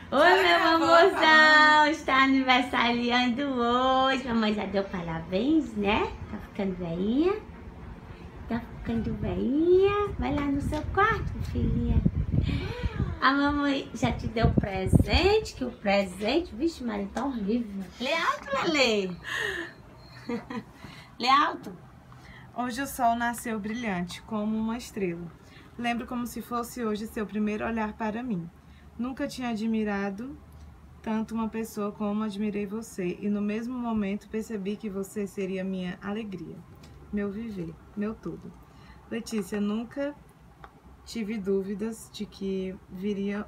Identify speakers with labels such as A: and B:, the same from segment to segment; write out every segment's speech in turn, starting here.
A: Oi, meu amorzão, está aniversariando hoje. Mamãe já deu parabéns, né? Tá ficando velhinha? Tá ficando velhinha? Vai lá no seu quarto, filhinha. A mamãe já te deu presente, que o presente... Vixe, Maria, tá horrível. Lê alto, Lelê. Lê alto.
B: Hoje o sol nasceu brilhante, como uma estrela. Lembro como se fosse hoje seu primeiro olhar para mim. Nunca tinha admirado tanto uma pessoa como admirei você, e no mesmo momento percebi que você seria minha alegria, meu viver, meu tudo. Letícia, nunca tive dúvidas de que viria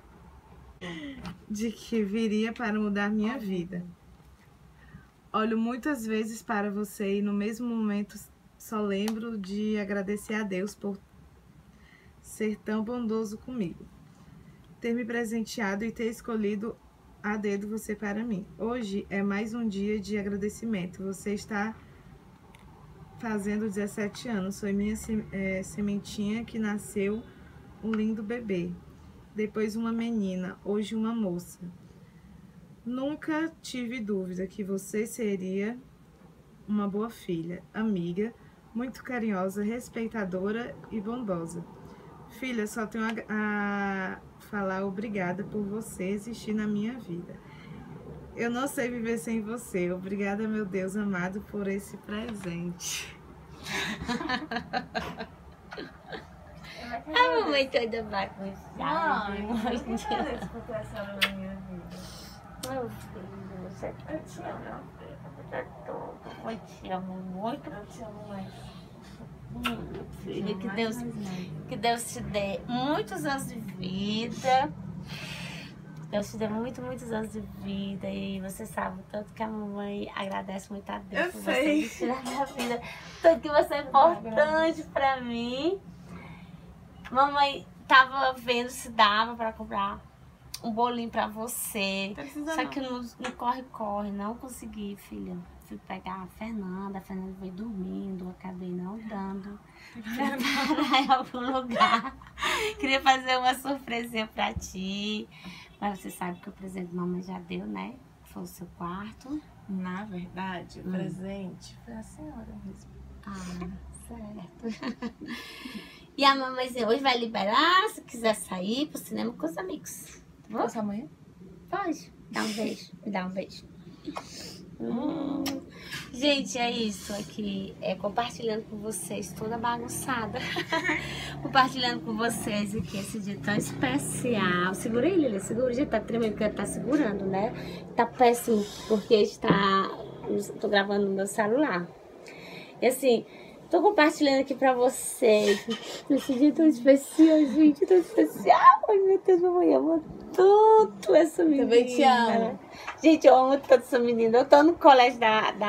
B: para mudar minha vida. Olho muitas vezes para você e no mesmo momento só lembro de agradecer a Deus por ser tão bondoso comigo, ter me presenteado e ter escolhido a dedo você para mim. Hoje é mais um dia de agradecimento. Você está fazendo 17 anos. Foi minha sementinha que nasceu um lindo bebê. Depois uma menina, hoje uma moça. Nunca tive dúvida que você seria uma boa filha, amiga, muito carinhosa, respeitadora e bondosa. Filha, só tenho a falar obrigada por você existir na minha vida. Eu não sei viver sem você. Obrigada, meu Deus amado, por esse presente.
A: A mamãe toda bagunçada.
B: Eu te agradeço por ter a senhora na minha vida.
A: Meu filho, você te amo. Eu te amo muito.
B: Eu te amo mais.
A: Filho, que Deus te dê muitos anos de vida. Deus te dê muitos anos de vida. E você sabe o tanto que a mamãe agradece muito a Deus
B: Eu
A: por
B: sei.
A: você existir na minha vida. Tanto que você é importante pra mim. Mamãe tava vendo se dava pra comprar um bolinho pra você. Só que no corre-corre, não consegui, filha. Fui pegar a Fernanda veio dormindo, acabei não dando pra parar em algum lugar. Queria fazer uma surpresinha pra ti, mas você sabe que o presente da mamãe já deu, né? Foi o seu quarto.
B: Na verdade, o presente foi a senhora mesmo.
A: Ah, certo. E a mamãezinha hoje vai liberar, se quiser sair pro cinema com os amigos. Tá bom?
B: Posso amanhã?
A: Pode. Dá um beijo. Me dá um beijo. Gente, é isso aqui. É compartilhando com vocês, toda bagunçada. Compartilhando com vocês aqui esse dia tão especial. Segura aí, Lili. Segura. Já tá tremendo porque tá segurando, né? Tá péssimo porque está... Tô gravando no meu celular. E assim... Tô compartilhando aqui pra vocês esse dia tão especial, gente, tão especial. Ai, meu Deus, mamãe ama tanto essa menina.
B: Também te amo.
A: Gente, eu amo tanto essa menina. Eu tô no colégio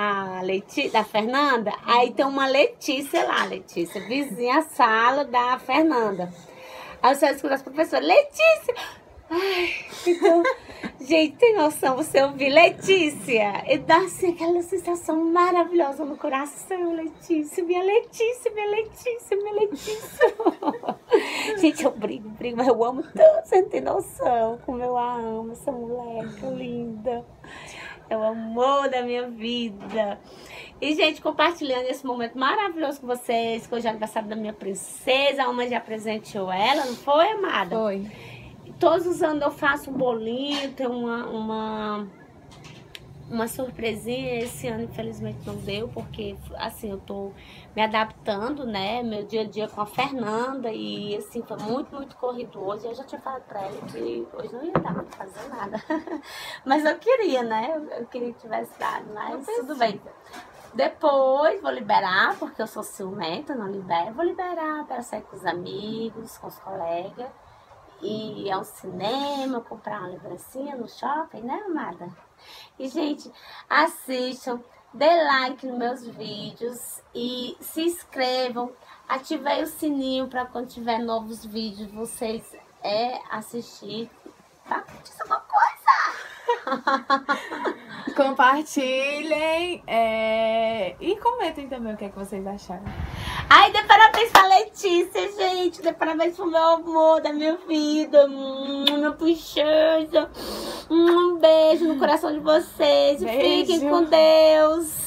A: da Fernanda, aí tem uma Letícia lá, Letícia, vizinha à sala da Fernanda. Aí você escuta as professoras, Letícia! Ai, então, gente, tem noção, você ouvir Letícia, e dá assim aquela sensação maravilhosa no coração, Letícia, minha Letícia, minha Letícia, minha Letícia. Gente, eu brigo, mas eu amo tanto, você não tem noção como eu a amo, essa moleca linda. É o amor da minha vida. E, gente, compartilhando esse momento maravilhoso com vocês, que hoje é aniversário da minha princesa, a mamãe já presenteou ela, não foi, amada?
B: Foi.
A: Todos os anos eu faço um bolinho, tem uma surpresinha. Esse ano, infelizmente, não deu, porque, assim, eu tô me adaptando, né? Meu dia a dia com a Fernanda e, assim, foi muito corrido hoje. Eu já tinha falado pra ela que hoje não ia dar pra fazer nada. Mas eu queria, né? Eu queria que tivesse dado, mas tudo bem. Depois vou liberar, porque eu sou ciumenta, não libero. Vou liberar para sair com os amigos, com os colegas. E ao cinema, comprar uma lembrancinha no shopping, né, amada? E, gente, assistam, dê like nos meus vídeos e se inscrevam. Ativem o sininho para quando tiver novos vídeos vocês assistir. Tá? Diz alguma coisa!
B: Compartilhem e comentem também o que é que vocês acharam.
A: Ai, dê parabéns pra Letícia, gente. Dê parabéns pro meu amor da minha vida. Minha princesa. no coração de vocês. E
B: Beijo.
A: fiquem com Deus.